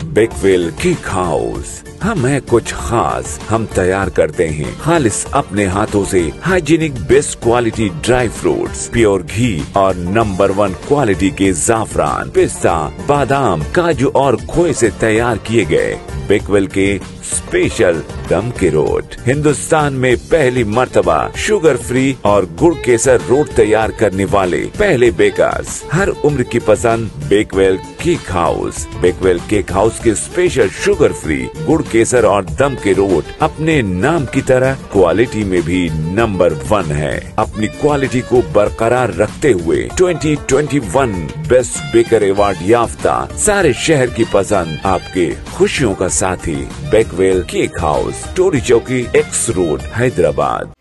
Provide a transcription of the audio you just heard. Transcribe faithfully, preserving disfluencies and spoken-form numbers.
Bakewell cake house. हम है कुछ खास, हम तैयार करते हैं खालिस अपने हाथों से hygienic best quality dry fruits, pure घी और नंबर वन क्वालिटी के जाफरान, पिस्ता, बादाम, काजू और खोए से तैयार किए गए बेकवेल के स्पेशल दम के रोट। हिंदुस्तान में पहली मर्तबा शुगर फ्री और गुड़ केसर रोट तैयार करने वाले पहले बेकर्स। हर उम्र की पसंद Bakewell cake house. Bakewell cake house के स्पेशल शुगर फ्री गुड़ केसर और दम के रोट अपने नाम की तरह क्वालिटी में भी नंबर वन है। अपनी क्वालिटी को बरकरार रखते हुए twenty twenty one best baker award याफ्ता सारे शहर की पसंद, आपके खुशियों का साथी बेकवेल केक हाउस, टोरी चौकी, एक्स रोड, हैदराबाद।